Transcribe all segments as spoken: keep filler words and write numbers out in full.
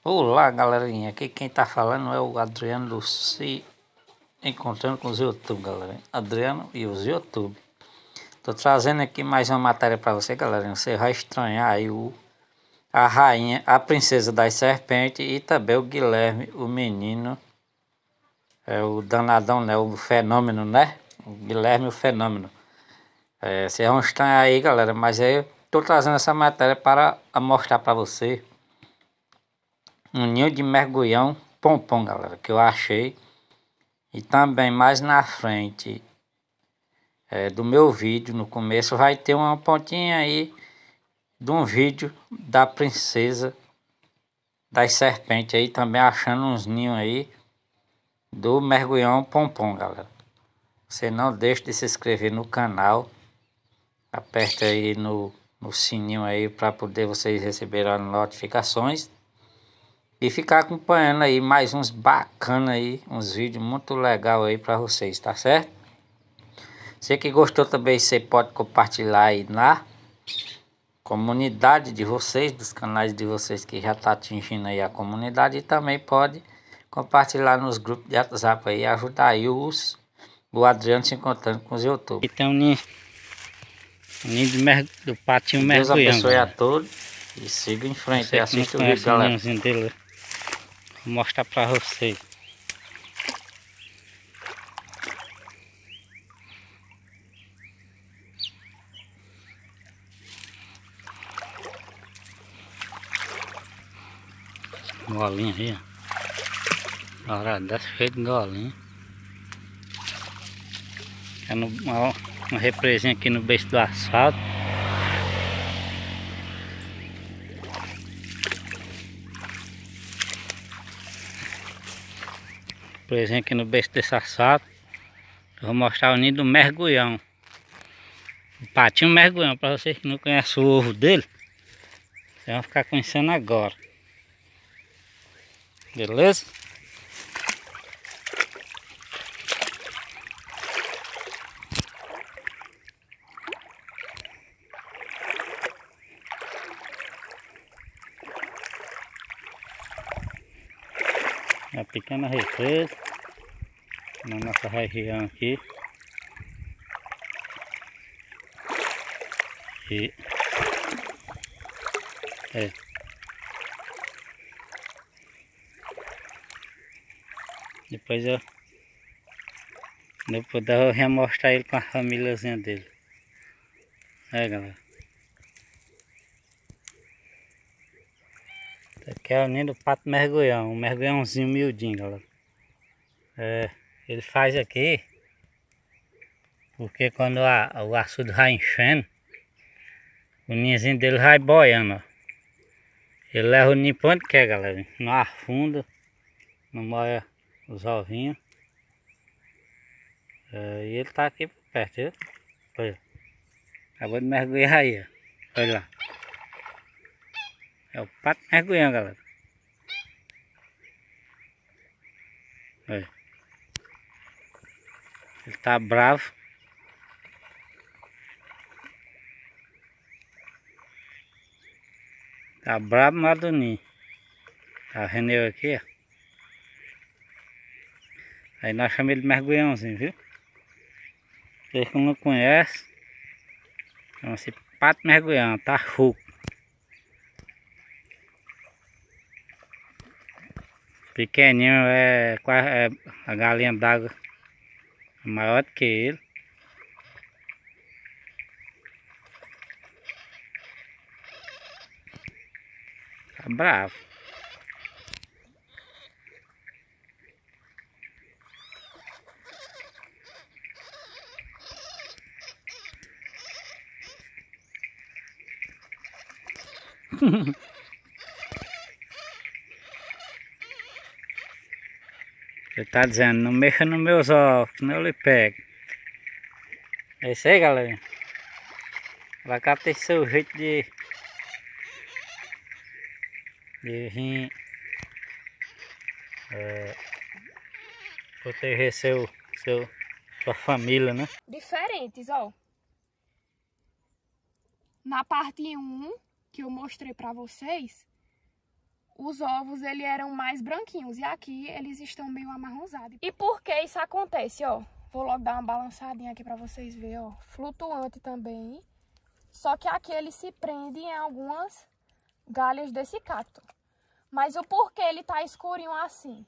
Olá, galerinha, aqui quem tá falando é o Adriano Luci, encontrando com os YouTube, galera. Adriano e os YouTube. Tô trazendo aqui mais uma matéria para você, galera. Você vai estranhar aí o, a rainha, a princesa das serpentes e também o Guilherme, o menino, é o danadão, né? O fenômeno, né? O Guilherme, o fenômeno. É, vocês vão estranhar aí, galera, mas aí eu tô trazendo essa matéria para mostrar para você um ninho de mergulhão pompom, galera, que eu achei. E também mais na frente é, do meu vídeo, no começo, vai ter uma pontinha aí de um vídeo da princesa das serpentes aí, também achando uns ninhos aí do mergulhão pompom, galera. Você não deixe de se inscrever no canal, aperte aí no, no sininho aí para poder vocês receberem as notificações e ficar acompanhando aí mais uns bacanas aí, uns vídeos muito legal aí para vocês, tá certo? Você que gostou também, você pode compartilhar aí na comunidade de vocês, dos canais de vocês que já tá atingindo aí a comunidade, e também pode compartilhar nos grupos de WhatsApp aí, ajudar aí os, o Adriano se encontrando com os YouTube. Aqui tem um ninho, um ninho de mer, do patinho mergulhando. Deus abençoe a todos e siga em frente e assista o vídeo, galera. Dele, vou mostrar pra vocês. Golinho aí, ó. Olha, desse feito golinho. É no, uma, uma represinha aqui no beijo do asfalto. Represinha aqui no beijo desse asfalto. Eu vou mostrar o ninho do mergulhão. O patinho mergulhão, para vocês que não conhecem o ovo dele, vocês vão ficar conhecendo agora. Beleza? É uma pequena represa na nossa região aqui. E é. Depois eu depois eu vou mostrar ele com a famíliazinha dele. É, galera. Esse aqui é o ninho do pato mergulhão, um mergulhãozinho miudinho, galera. É, ele faz aqui porque quando a, o açude vai enchendo, o ninhozinho dele vai boiando, ó. Ele leva o ninho pra onde quer, galera. Não afunda, não molha os ovinhos. É, e ele tá aqui por perto, viu? Olha. Acabou de mergulhar aí, ó. Olha lá. É o pato mergulhando, galera. Olha. Ele tá bravo. Tá bravo lá do ninho. Tá vendo eu aqui, ó. Aí nós chamamos ele de mergulhãozinho, viu? Vocês que não conhecem, chama-se pato mergulhão, tá fogo. Pequeninho é quase é a galinha d'água maior do que ele. Tá bravo. Ele tá dizendo, não mexa nos meus ovos, senão eu lhe pego. É isso aí, galera. Ela cá tem seu jeito de de vir é, proteger seu, seu, sua família, né? Diferentes, ó. Na parte um que eu mostrei pra vocês, os ovos ele eram mais branquinhos e aqui eles estão meio amarronzados. E por que isso acontece, ó? Vou logo dar uma balançadinha aqui para vocês verem, ó. Flutuante também. Só que aqui ele se prende em algumas galhas desse cacto. Mas o porquê ele tá escurinho assim?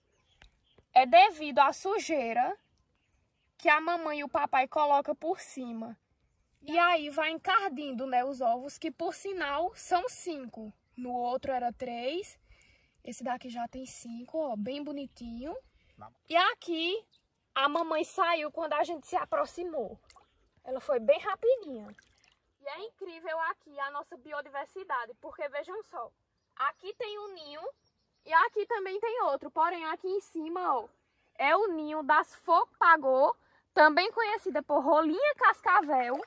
É devido à sujeira que a mamãe e o papai colocam por cima. E aí vai encardindo, né, os ovos, que por sinal são cinco. No outro era três. Esse daqui já tem cinco, ó, bem bonitinho. E aqui a mamãe saiu quando a gente se aproximou. Ela foi bem rapidinha. E é incrível aqui a nossa biodiversidade, porque vejam só. Aqui tem um ninho e aqui também tem outro. Porém, aqui em cima, ó, é o ninho das fogo-pagô, também conhecida por rolinha cascavel.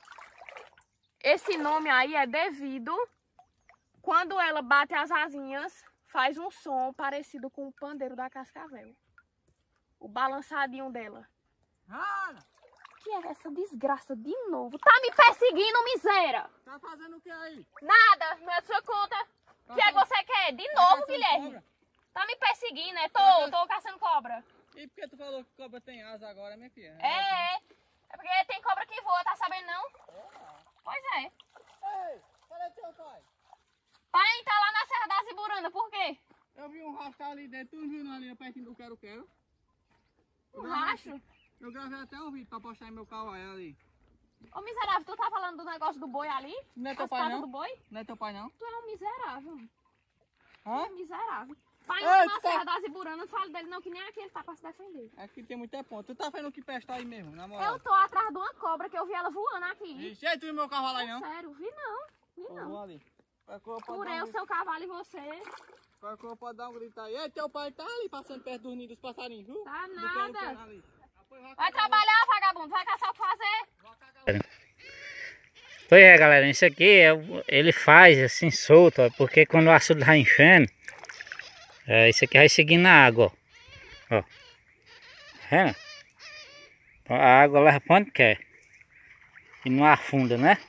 Esse nome aí é devido, quando ela bate as asinhas, faz um som parecido com o pandeiro da cascavel. O balançadinho dela. Ana! Que é essa desgraça de novo? Tá me perseguindo, miséria! Tá fazendo o que aí? Nada, não é sua conta. O que é que você quer? De novo, Guilherme? Cobra? Tá me perseguindo, né? Tô, tô caçando cobra. E por que tu falou que cobra tem asa agora, minha filha? É, é. É porque tem cobra que voa, tá sabendo não? Pois é. Ei, cadê teu pai? Pai tá lá na Serra da Ziburana, por quê? Eu vi um rastro ali dentro, tu não viu ali pertinho do quero-quero? Um rastro? Eu gravei até um vídeo pra postar em meu kawaii ali. Ô miserável, tu tá falando do negócio do boi ali? Não é teu As pai patas não? do boi? Não é teu pai não? Tu é um miserável. Hã? É miserável. Pai Ei, lá tu na tá- Serra da Ziburana, não fala dele não, que nem aqui ele tá pra se defender. Aqui tem muita ponta. Tu tá vendo o que presta aí mesmo, na moral? Eu tô atrás de uma cobra que eu vi ela voando aqui. Ixi, aí tu viu meu cavalo aí não? Sério, vi não. Vi Pô, não. vou ali. Qualquer coisa pode Por dar um eu, grito. seu cavalo e você. Qualquer coisa pode dar um grito aí. Ei, teu pai tá ali passando perto dos ninhos dos passarinhos, viu? Tá Do nada. quero-quero ali. Depois Vai cagar trabalhar, vagabundo. Vai caçar o que fazer. lá. Vai cagar lá. Pois é, galera, isso aqui é, o- ele faz assim solto, ó, porque quando o açude vai enchendo, é, isso aqui vai seguindo a água, ó. Ó. É. Então a água leva pra onde quer. E não afunda, né?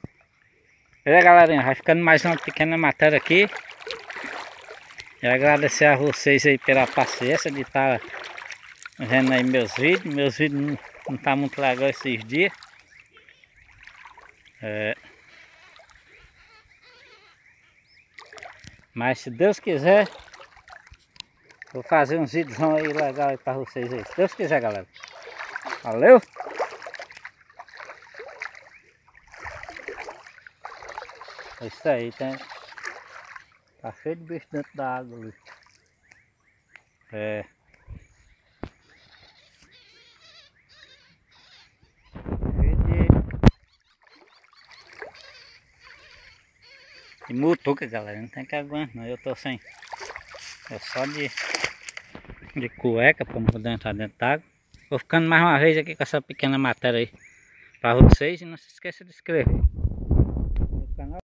É, galerinha, vai ficando mais uma pequena matéria aqui. E agradecer a vocês aí pela paciência de estar vendo aí meus vídeos. Meus vídeos não, não tá muito legal esses dias. É. Mas se Deus quiser, vou fazer uns vídeos aí legal aí pra vocês aí. Se Deus quiser, galera. Valeu! É isso aí, tem. Tá cheio de bicho dentro da água ali. É. Cheio de. E mutuca, galera, não tem que aguentar não, eu tô sem, é só de, de cueca para poder entrar dentro d'água. Vou ficando mais uma vez aqui com essa pequena matéria aí para vocês e não se esqueça de inscrever.